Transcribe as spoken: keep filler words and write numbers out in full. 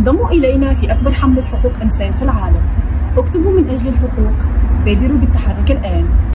انضموا إلينا في أكبر حملة حقوق إنسان في العالم. اكتبوا من أجل الحقوق، بادروا بالتحرك الآن.